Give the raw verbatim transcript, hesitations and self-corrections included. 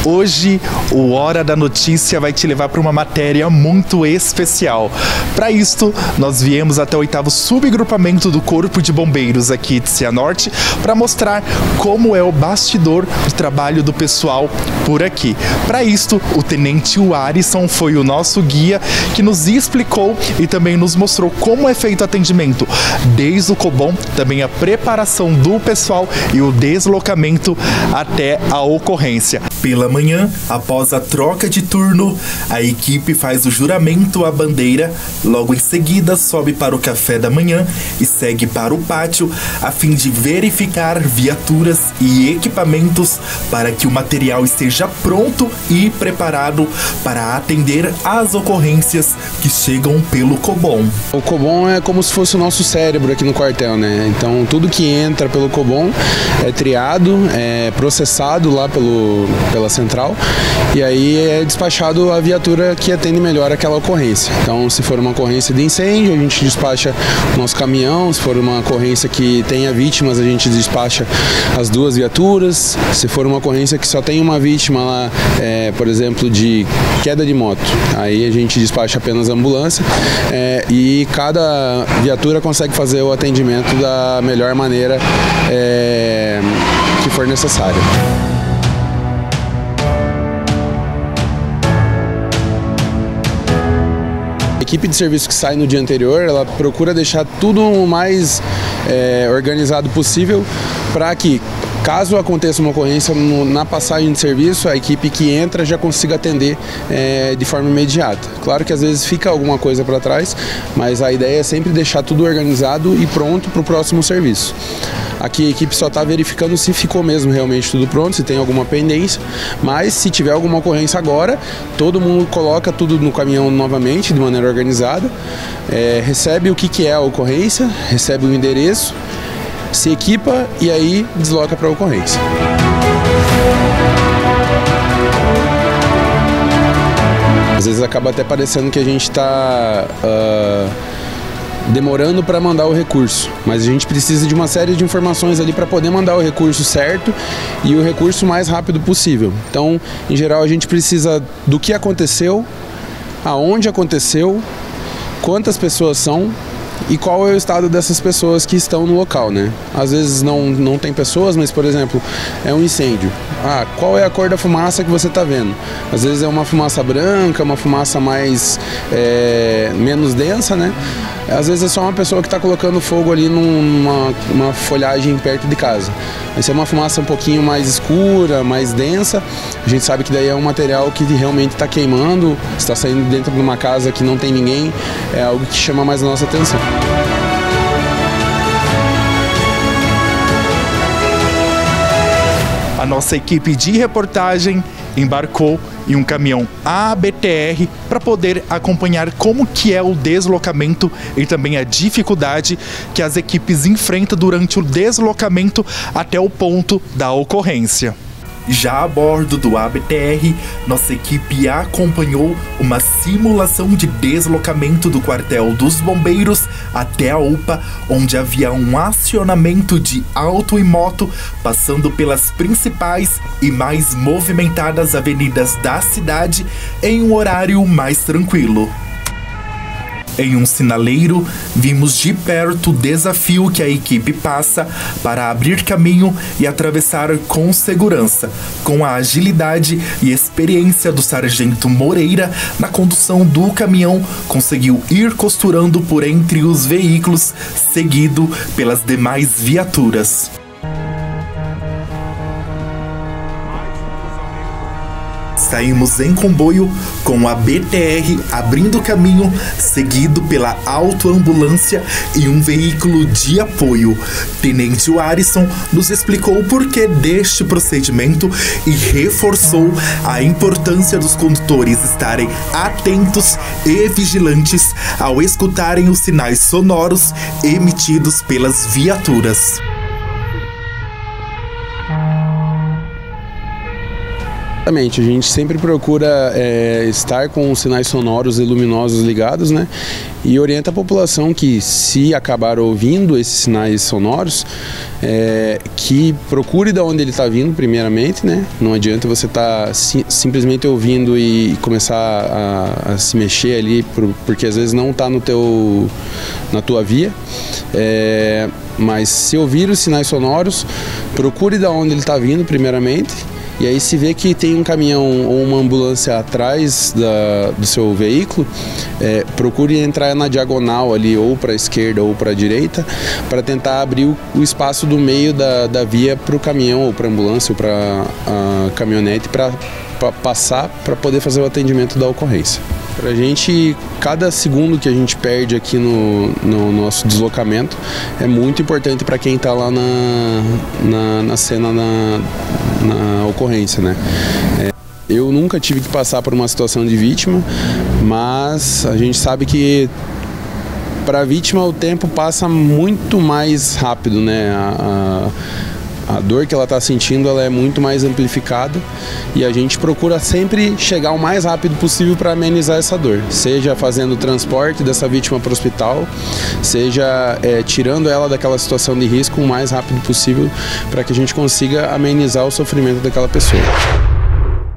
Hoje, o Hora da Notícia vai te levar para uma matéria muito especial. Para isto, nós viemos até o oitavo subgrupamento do Corpo de Bombeiros aqui de Cianorte para mostrar como é o bastidor do trabalho do pessoal por aqui. Para isto, o Tenente Arisson foi o nosso guia que nos explicou e também nos mostrou como é feito o atendimento, desde o Cobom, também a preparação do pessoal e o deslocamento até a ocorrência. Pela manhã, após a troca de turno, a equipe faz o juramento à bandeira, logo em seguida sobe para o café da manhã e segue para o pátio a fim de verificar viaturas e equipamentos para que o material esteja pronto e preparado para atender às ocorrências que chegam pelo Cobom. O Cobom é como se fosse o nosso cérebro aqui no quartel, né? Então tudo que entra pelo Cobom é triado, é processado lá pelo, pela central e aí é despachado a viatura que atende melhor aquela ocorrência. Então, se for uma ocorrência de incêndio, a gente despacha o nosso caminhão. Se for uma ocorrência que tenha vítimas, a gente despacha as duas viaturas. Se for uma ocorrência que só tem uma vítima lá, é, por exemplo, de queda de moto, aí a gente despacha apenas a ambulância, é, e cada viatura consegue fazer o atendimento da melhor maneira é, que for necessário. A equipe de serviço que sai no dia anterior, ela procura deixar tudo o mais é, organizado possível para que, caso aconteça uma ocorrência no, na passagem de serviço, a equipe que entra já consiga atender é, de forma imediata. Claro que às vezes fica alguma coisa para trás, mas a ideia é sempre deixar tudo organizado e pronto para o próximo serviço. Aqui a equipe só está verificando se ficou mesmo realmente tudo pronto, se tem alguma pendência, mas se tiver alguma ocorrência agora, todo mundo coloca tudo no caminhão novamente, de maneira organizada, é, recebe o que, que é a ocorrência, recebe o endereço, se equipa e aí desloca para a ocorrência. Às vezes acaba até parecendo que a gente está uh, demorando para mandar o recurso, mas a gente precisa de uma série de informações ali para poder mandar o recurso certo e o recurso mais rápido possível. Então, em geral, a gente precisa do que aconteceu, aonde aconteceu, quantas pessoas são e qual é o estado dessas pessoas que estão no local, né? Às vezes não, não tem pessoas, mas, por exemplo, é um incêndio. Ah, qual é a cor da fumaça que você está vendo? Às vezes é uma fumaça branca, uma fumaça mais é, menos densa, né? Às vezes é só uma pessoa que está colocando fogo ali numa uma folhagem perto de casa. Mas se é uma fumaça um pouquinho mais escura, mais densa, a gente sabe que daí é um material que realmente está queimando, está saindo dentro de uma casa que não tem ninguém, é algo que chama mais a nossa atenção. A nossa equipe de reportagem embarcou em um caminhão A B T R para poder acompanhar como que é o deslocamento e também a dificuldade que as equipes enfrentam durante o deslocamento até o ponto da ocorrência. Já a bordo do A B T R, nossa equipe acompanhou uma simulação de deslocamento do quartel dos bombeiros até a U P A, onde havia um acionamento de auto e moto, passando pelas principais e mais movimentadas avenidas da cidade em um horário mais tranquilo. Em um sinaleiro, vimos de perto o desafio que a equipe passa para abrir caminho e atravessar com segurança, com a agilidade e experiência do sargento Moreira na condução do caminhão, conseguiu ir costurando por entre os veículos, seguido pelas demais viaturas. Saímos em comboio com a B T R abrindo caminho, seguido pela autoambulância e um veículo de apoio. Tenente Arisson nos explicou o porquê deste procedimento e reforçou a importância dos condutores estarem atentos e vigilantes ao escutarem os sinais sonoros emitidos pelas viaturas. Exatamente, a gente sempre procura é, estar com os sinais sonoros e luminosos ligados, né? E orienta a população que, se acabar ouvindo esses sinais sonoros, é, que procure de onde ele está vindo, primeiramente, né? Não adianta você estar tá si, simplesmente ouvindo e começar a, a se mexer ali, por, porque às vezes não está no teu, na tua via. É, mas se ouvir os sinais sonoros, procure de onde ele está vindo, primeiramente. E aí, se vê que tem um caminhão ou uma ambulância atrás da, do seu veículo, é, procure entrar na diagonal ali, ou para a esquerda ou para a direita, para tentar abrir o, o espaço do meio da, da via para o caminhão, ou para a ambulância, ou para a caminhonete, para passar, para poder fazer o atendimento da ocorrência. Para a gente, cada segundo que a gente perde aqui no, no nosso deslocamento é muito importante para quem está lá na, na, na cena, na, na ocorrência, né? É, eu nunca tive que passar por uma situação de vítima, mas a gente sabe que para a vítima o tempo passa muito mais rápido, né? A, a, A dor que ela está sentindo, ela é muito mais amplificada, e a gente procura sempre chegar o mais rápido possível para amenizar essa dor, seja fazendo o transporte dessa vítima para o hospital, seja é, tirando ela daquela situação de risco o mais rápido possível, para que a gente consiga amenizar o sofrimento daquela pessoa.